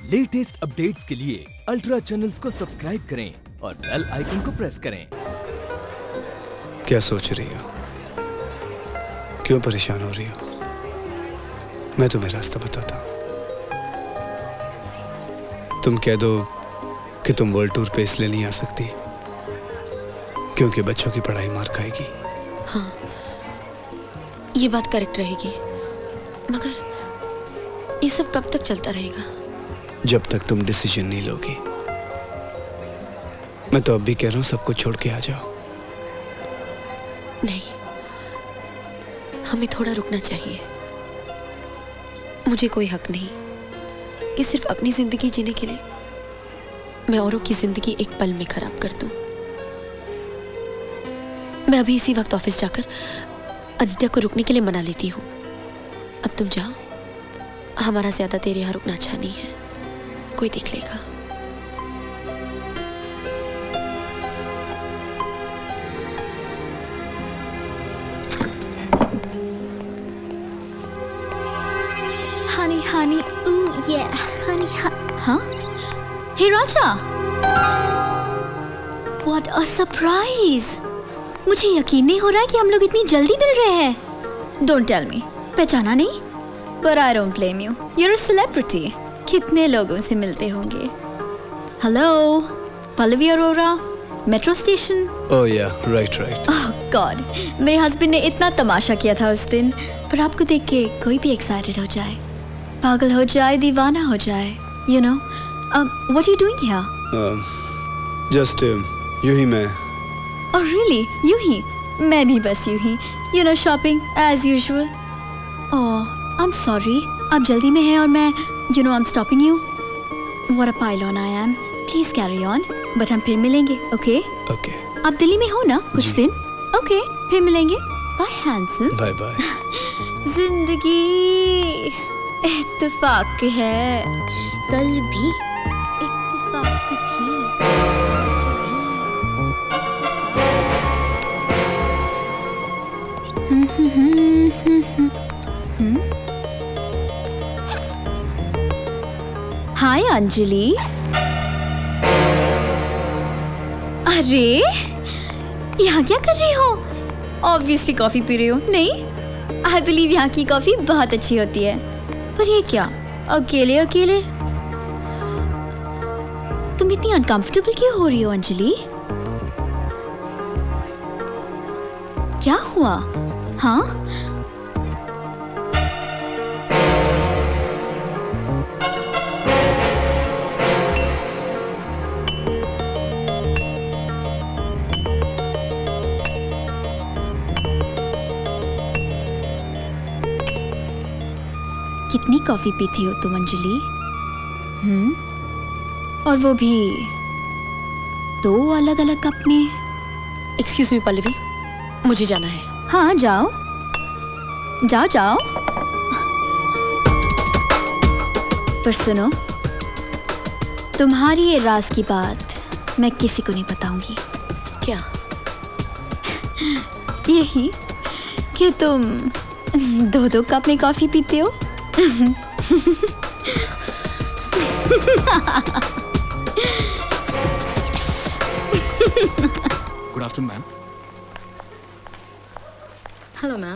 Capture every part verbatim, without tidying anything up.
Latest updates के लिए ultra channels को सब्सक्राइब करें और बेल आइकन को प्रेस करें। क्या सोच रही हो? क्यों परेशान हो रही हो? मैं तुम्हें रास्ता बताता हूँ। तुम कह दो कि तुम वर्ल्ड टूर पे इसलिए नहीं आ सकती क्योंकि बच्चों की पढ़ाई मार खाएगी। हाँ, ये बात करेक्ट रहेगी, मगर ये सब कब तक चलता रहेगा? जब तक तुम डिसीजन नहीं लोगी। मैं तो अब भी कह रहा हूँ सबको छोड़ के आ जाओ। नहीं, हमें थोड़ा रुकना चाहिए। मुझे कोई हक नहीं कि सिर्फ अपनी जिंदगी जीने के लिए मैं औरों की जिंदगी एक पल में खराब कर दूं। मैं अभी इसी वक्त ऑफिस जाकर आदित्य को रुकने के लिए मना लेती हूँ। अब तुम जाओ, हमारा ज्यादा देर यहाँ रुकना अच्छा नहीं है, कोई देख लेगा। Honey, honey, ooh yeah, honey, huh? Hey Raja, what a surprise! मुझे यकीन नहीं हो रहा है कि हम लोग इतनी जल्दी मिल रहे हैं। Don't tell me, पहचाना नहीं? But I don't blame you. You're a celebrity. कितने लोगों से मिलते होंगे? Hello, Pallavi Arora, metro station. Oh yeah, right, right. Oh God, मेरे हस्बैंड ने इतना तमाशा किया था उस दिन, पर आपको देख के कोई भी एक्साइटेड हो जाए, पागल हो जाए, दीवाना हो जाए, you know. Um, what are you doing here? Um, just uh, यूं ही मैं. Oh really? यूं ही? मैं भी बस यूं ही. You know, shopping as usual. Oh, I'm sorry. आप जल्दी में हैं और मैं, you know, I'm stopping you. What a pylon I am. Please carry on. But हम फिर मिलेंगे, okay? Okay. आप दिल्ली में हो ना कुछ दिन? Okay, फिर मिलेंगे. Bye handsome. Bye bye. जिंदगी इत्तेफाक है, कल भी इत्तेफाक थी, आज भी। हाय अंजलि। अरे यहाँ क्या कर रही हो? ऑब्वियसली कॉफी पी रही हो। नहीं, आई बिलीव यहाँ की कॉफी बहुत अच्छी होती है। पर ये क्या, अकेले अकेले? तुम इतनी अनकंफर्टेबल क्यों हो रही हो अंजलि? क्या हुआ? हाँ? कितनी कॉफी पीती हो तुम अंजलि? हम्म? और वो भी दो अलग अलग कप में? एक्सक्यूज मी पल्लवी, मुझे जाना है। हाँ जाओ जाओ जाओ। पर सुनो, तुम्हारी ये राज की बात मैं किसी को नहीं बताऊंगी। क्या? यही कि तुम दो दो कप में कॉफी पीते हो। Good afternoon, ma'am. Hello, ma'am.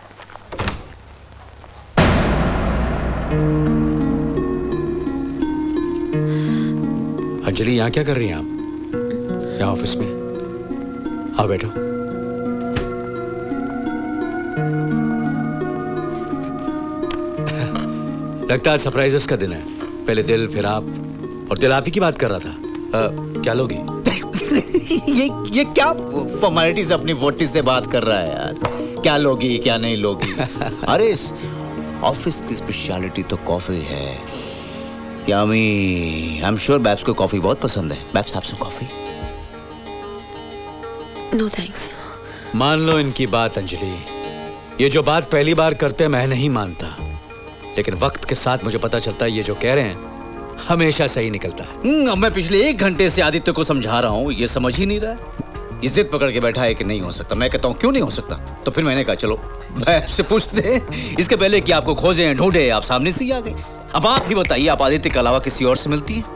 Anjali, यहाँ क्या कर रही हैं आप? यहाँ ऑफिस में? आओ बैठो। लगता है सरप्राइजेस का दिन है। पहले दिल, फिर आप, और दिल आप ही की बात कर रहा था। आ, क्या लोगी? ये ये क्या फॉर्मेलिटीज अपनी वोटी से बात कर रहा है यार? क्या लोगी, क्या नहीं लोगी? अरे इस ऑफिस की स्पेशलिटी तो कॉफी है। Yami, I am sure babes को कॉफी बहुत पसंद है। Babes, have some coffee? No thanks. मान लो इनकी बात अंजलि, ये जो बात पहली बार करते हैं मैं नहीं मानता, लेकिन वक्त के साथ मुझे पता चलता है ये जो कह रहे हैं हमेशा सही निकलता है। अब मैं पिछले एक घंटे से आदित्य को समझा रहा हूँ, ये समझ ही नहीं रहा है। ये जिद पकड़ के बैठा है कि नहीं हो सकता। मैं कहता हूँ क्यों नहीं हो सकता? तो फिर मैंने कहा चलो मैं आपसे पूछते हैं, इसके पहले कि आपको खोजें ढूंढे, आप सामने से ही आ गए। अब आप ही बताइए, आप आदित्य के अलावा किसी और से मिलती हैं?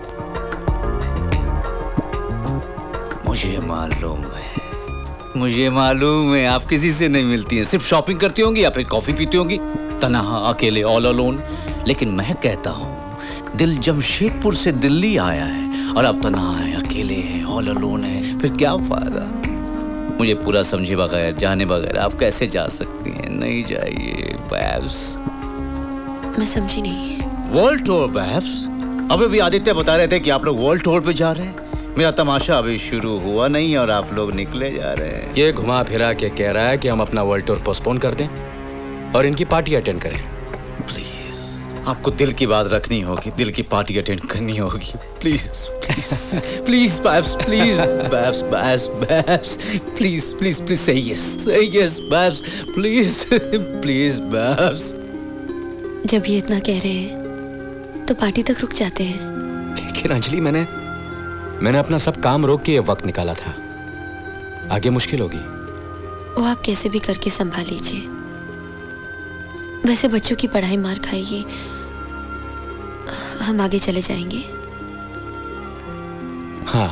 मुझे मालूम है, मुझे मालूम है आप किसी से नहीं मिलती हैं। सिर्फ शॉपिंग करती होंगी या फिर कॉफी पीती होंगी, तन्हा अकेले, ऑल अलोन। लेकिन मैं कहता हूँ, दिल जमशेदपुर से दिल्ली आया है और अब तन्हा है, अकेले है, ऑल अलोन है, फिर क्या फायदा? मुझे पूरा समझे बगैर, जाने बगैर आप कैसे जा सकती हैं? नहीं जाइए बैब्स। मैं समझी नहीं। World tour babes? अभी भी आदित्य बता रहे थे कि आप लोग वर्ल्ड टूर पे जा रहे हैं। मेरा तमाशा अभी शुरू हुआ नहीं और आप लोग निकले जा रहे हैं। ये घुमा फिरा के कह रहा है कि हम अपना वर्ल्ड टूर पोस्टपोन कर दें और इनकी पार्टी अटेंड करें। प्लीज, आपको दिल की बात रखनी होगी, दिल की पार्टी अटेंड करनी होगी। Please please please babes, please babes, babes, babes, please please please say yes, say yes babes, please please babes. जब ये इतना कह रहे हैं तो पार्टी तक रुक जाते हैं। लेकिन अंजलि, मैंने मैंने अपना सब काम रोक के ये वक्त निकाला था, आगे मुश्किल होगी। वो आप कैसे भी करके संभाल लीजिए। वैसे बच्चों की पढ़ाई मार खाएगी, हम आगे चले जाएंगे। हाँ,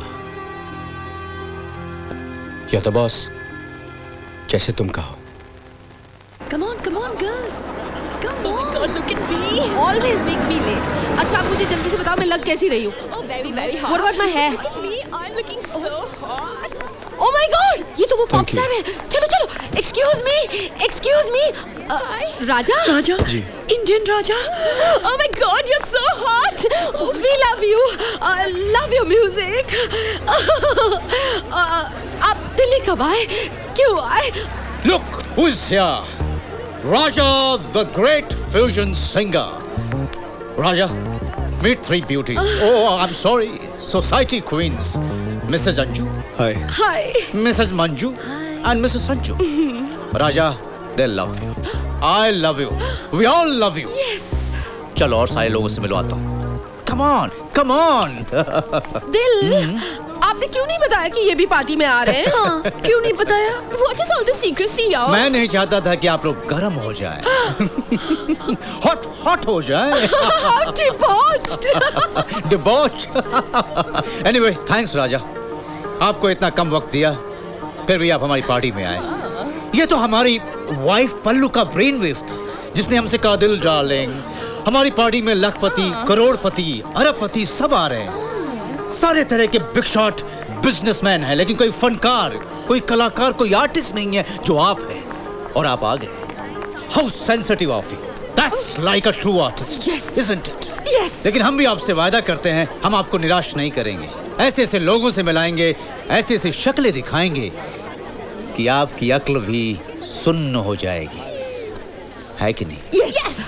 या तो बॉस, जैसे तुम कहो। Come on, come on, girls. Come on. Oh God, look at me. Always make me late. अच्छा, आप मुझे जल्दी से बताओ मैं लग कैसी रही हूँ? Oh, very, very hot. What about my hair? Look at me. I'm looking so hot. Oh my God! ये तो वो पॉप स्टार है। चलो चलो। Excuse me, excuse me. Hi. Raja? Raja? Ji. Indian Raja? Oh my God, you're so hot. We love you. Uh, love your music. uh, आप दिल्ली कब आए? क्यों आए? Look who's here. Raja, the great fusion singer. Raja, meet three beauties. Oh, I'm sorry. Society queens. Missus Anju. Hi. Hi. Missus Manju. And Missus Sanju. Raja, they love you. I love you. We all love you. Yes. चलो और सारे लोगों से मिलवाता हूँ. Come on, come on. दिल, आपने क्यों नहीं बताया कि ये भी पार्टी में आ रहे हैं? हाँ, क्यों नहीं बताया? What is all the secrecy, यार? मैं नहीं चाहता था कि आप लोग गर्म हो जाएं. हॉट हॉट हो जाएं. How debauched. Debauched. Anyway, thanks राजा. आपको इतना कम वक्त दिया, फिर भी आप हमारी पार्टी में आए. ये तो हमारी वाइफ पल्लू का ब्रेन वेव था, जिसने हमसे कहा, दिल डार्लिंग, हमारी पार्टी में लखपति, करोड़पति, अरबपति सब आ रहे हैं. सारे तरह के बिग शॉट बिजनेसमैन हैं, लेकिन कोई फनकार, कोई कलाकार, कोई आर्टिस्ट नहीं है जो आप हैं. और आप आ गए. How sensitive of you. That's like a true artist, isn't it? Yes. लेकिन हम भी आपसे वादा करते हैं, हम आपको निराश नहीं करेंगे. ऐसे ऐसे लोगों से मिलाएंगे, ऐसे ऐसे शक्लें दिखाएंगे कि आपकी अक्ल भी सुन्न हो जाएगी. है कि नहीं? Yes.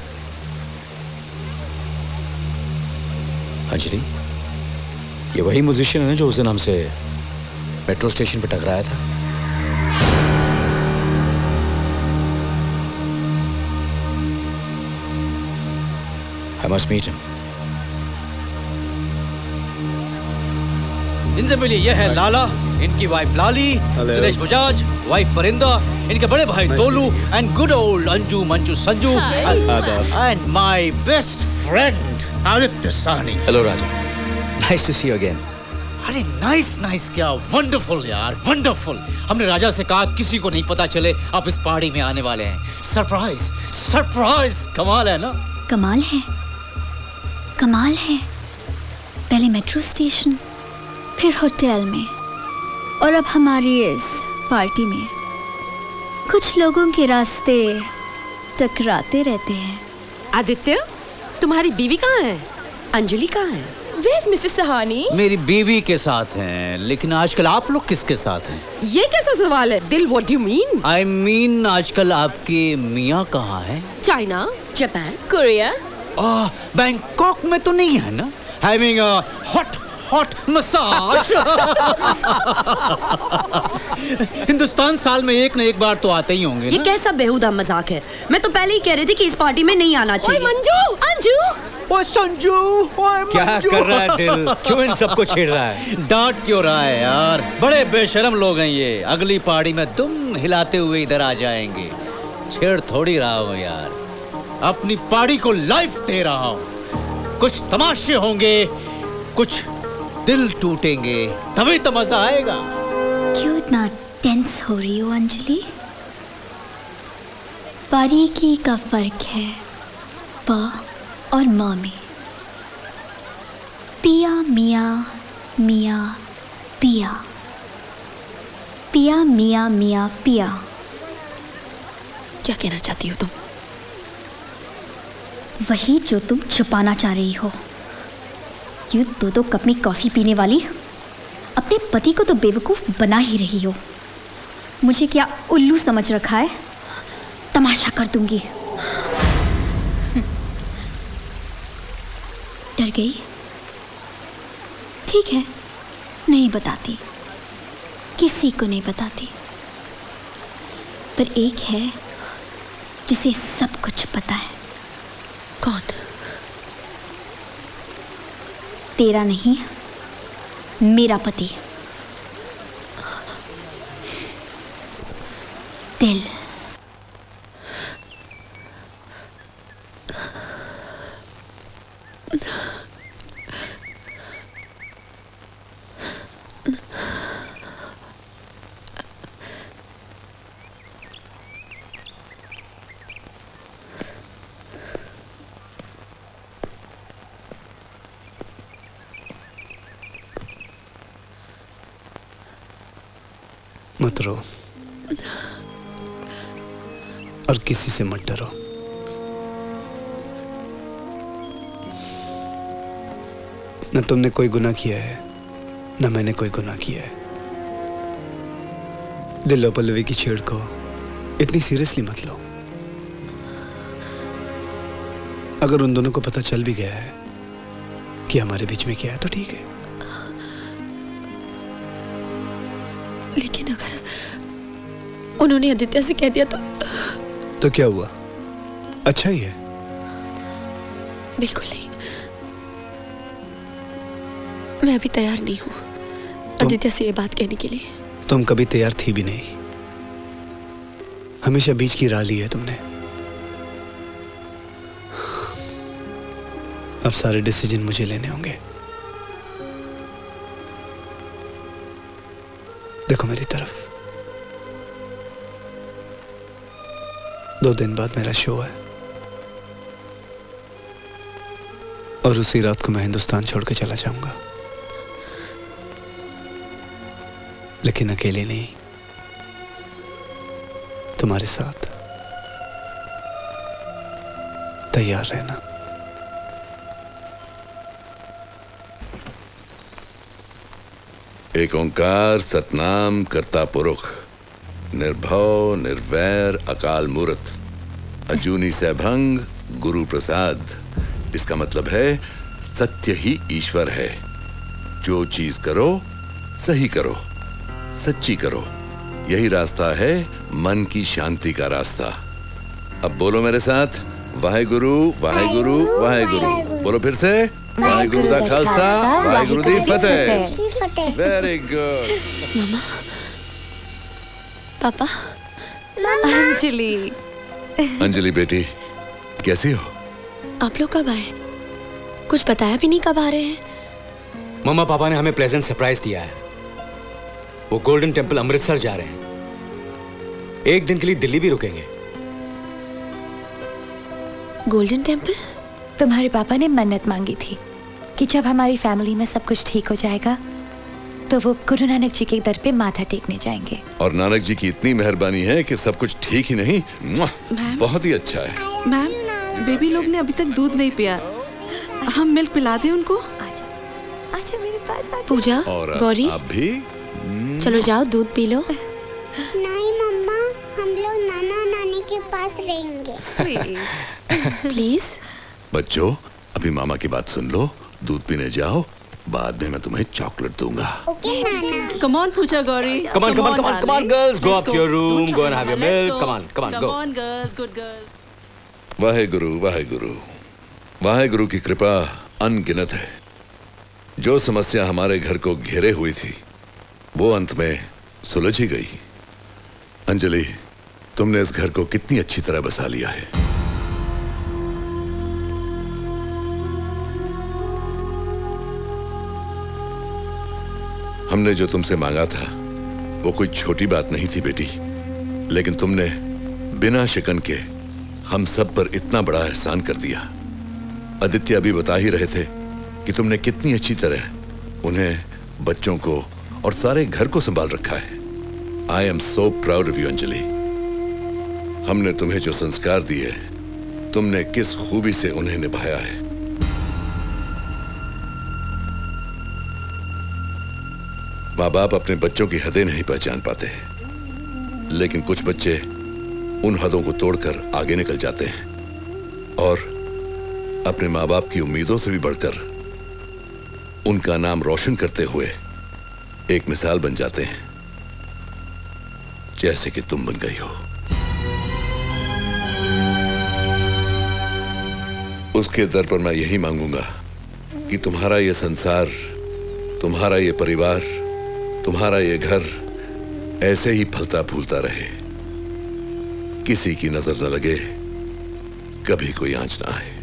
अंजलि, ये वही म्यूजिशियन है जो उस दिन हमसे मेट्रो स्टेशन पे टकराया था? I must meet him. इनसे मिलिए, ये है लाला, इनकी वाइफ लाली, सुरेश बजाज, वाइफ परिंदा, इनके बड़े भाई Dolu, and good old Anju Manju Sanju, and my best friend Aditya Sahni. Hello Raja, nice to see you again. अरे नाइस नाइस क्या, वंडरफुल यार, वंडरफुल. हमने राजा से कहा किसी को नहीं पता चले आप इस पार्टी में आने वाले हैं. Surprise, surprise. कमाल है ना? कमाल है, कमाल है. पहले मेट्रो स्टेशन, फिर होटल में, और अब हमारी इस पार्टी में. कुछ लोगों के रास्ते टकराते रहते हैं. आदित्य, तुम्हारी बीवी कहाँ है? अंजलि कहाँ है? Where's Mrs Sahani? मेरी बीवी के साथ हैं, लेकिन आजकल आप लोग किसके साथ हैं? ये कैसा सवाल है? दिल, what do you mean? I mean, आजकल आपके मियाँ कहाँ हैं? China, Japan, Korea. आ, बैंकॉक में तो नहीं है ना? Having a hot hot massage. Hindustan साल में एक न एक बार तो आते ही होंगे ना? ये कैसा बेहुदा मजाक है? मैं तो पहले ही कह रही थी कि इस पार्टी में नहीं आना चाहिए. ओए मंजू, अंजू, ओए संजू, ओए क्या कर रहा है दिल? क्यों इन सबको छेड़ रहा है? डांट क्यों रहा है यार? बड़े बेशरम लोग हैं ये. अगली पार्टी में दुम हिलाते हुए इधर आ जाएंगे. छेड़ थोड़ी रहा हूँ यार, अपनी पार्टी को लाइफ दे रहा हूँ. कुछ तमाशे होंगे, कुछ दिल टूटेंगे, तभी तो मजा आएगा। क्यों इतना टेंस हो रही हो अंजलि? बारीकी का फर्क है प और म में। पिया मियाँ मियाँ पिया, पिया मियाँ मियाँ पिया। क्या कहना चाहती हो तुम? वही जो तुम छुपाना चाह रही हो। यूं दो दो कप में कॉफी पीने वाली अपने पति को तो बेवकूफ बना ही रही हो। मुझे क्या उल्लू समझ रखा है? तमाशा कर दूंगी। डर गई? ठीक है, नहीं बताती, किसी को नहीं बताती। पर एक है जिसे सब कुछ पता है। कौन? तेरा नहीं, मेरा पति। दिल। मत रो और किसी से मत डरो। न तुमने कोई गुनाह किया है, न मैंने कोई गुनाह किया है। दिल पल्लवी की छेड़ को इतनी सीरियसली मत लो। अगर उन दोनों को पता चल भी गया है कि हमारे बीच में क्या है तो ठीक है। लेकिन अगर उन्होंने आदित्य से कह दिया तो तो क्या हुआ? अच्छा ही है। बिल्कुल नहीं, मैं अभी तैयार नहीं हूँ आदित्य से ये बात कहने के लिए। तुम कभी तैयार थी भी नहीं, हमेशा बीच की राह ली है तुमने। अब सारे डिसीजन मुझे लेने होंगे। देखो मेरी तरफ, दो दिन बाद मेरा शो है और उसी रात को मैं हिंदुस्तान छोड़ के चला जाऊंगा। लेकिन अकेले नहीं, तुम्हारे साथ। तैयार रहना। एक ओंकार सतनाम करता पुरुष, निर्भव निर्वैर अकाल मूर्त, अजूनी सैभंग गुरु प्रसाद। इसका मतलब है सत्य ही ईश्वर है। जो चीज करो सही करो, सच्ची करो, यही रास्ता है मन की शांति का रास्ता। अब बोलो मेरे साथ, वाहेगुरु वाहेगुरु वाहेगुरु। बोलो फिर से, वाहेगुरु दा खालसा वाहेगुरु दी फतेह। Very good. मामा, पापा, अंजलि। अंजलि बेटी, कैसी हो? आप लोग कब आए? कुछ बताया भी नहीं कब आ रहे हैं। मम्मा पापा ने हमें प्लेजेंट सरप्राइज दिया है। वो गोल्डन टेम्पल अमृतसर जा रहे हैं, एक दिन के लिए दिल्ली भी रुकेंगे। Golden Temple? तुम्हारे पापा ने मन्नत मांगी थी कि जब हमारी फैमिली में सब कुछ ठीक हो जाएगा तो वो गुरु नानक जी के दर पे माथा टेकने जाएंगे। और नानक जी की इतनी मेहरबानी है कि सब कुछ ठीक ही नहीं, बहुत ही अच्छा है। मैम, बेबी लोग ने अभी तक दूध नहीं पिया, हम मिल्क पिला दें उनको? आजा, आजा मेरे पास आजा। पूजा, और गौरी, आप भी चलो जाओ दूध पी लो। नहीं मम्मा, हम लोग नाना नानी के पास रहेंगे। प्लीज। बच्चों, अभी मामा की बात सुन लो, दूध पीने जाओ, बाद में मैं तुम्हें चॉकलेट दूंगा। Okay Nana. Come on, Puja, Gauri. Come on, come on, come on, come on, girls, go up to your room, go and have your milk. Come on, come on, go. Come on, girls, good girls. Waheguru Waheguru Waheguru की कृपा अनगिनत है। जो समस्या हमारे घर को घेरे हुई थी वो अंत में सुलझ ही गई। अंजलि, तुमने इस घर को कितनी अच्छी तरह बसा लिया है। हमने जो तुमसे मांगा था वो कोई छोटी बात नहीं थी बेटी, लेकिन तुमने बिना शिकन के हम सब पर इतना बड़ा एहसान कर दिया। आदित्य अभी बता ही रहे थे कि तुमने कितनी अच्छी तरह उन्हें, बच्चों को और सारे घर को संभाल रखा है। I am so proud of you Anjali. हमने तुम्हें जो संस्कार दिए, तुमने किस खूबी से उन्हें निभाया है। माँ बाप अपने बच्चों की हदें नहीं पहचान पाते, लेकिन कुछ बच्चे उन हदों को तोड़कर आगे निकल जाते हैं और अपने माँ बाप की उम्मीदों से भी बढ़कर उनका नाम रोशन करते हुए एक मिसाल बन जाते हैं, जैसे कि तुम बन गई हो। उसके दर पर मैं यही मांगूंगा कि तुम्हारा ये संसार, तुम्हारा ये परिवार, तुम्हारा ये घर ऐसे ही फलता फूलता रहे, किसी की नजर न लगे, कभी कोई आंच ना आए।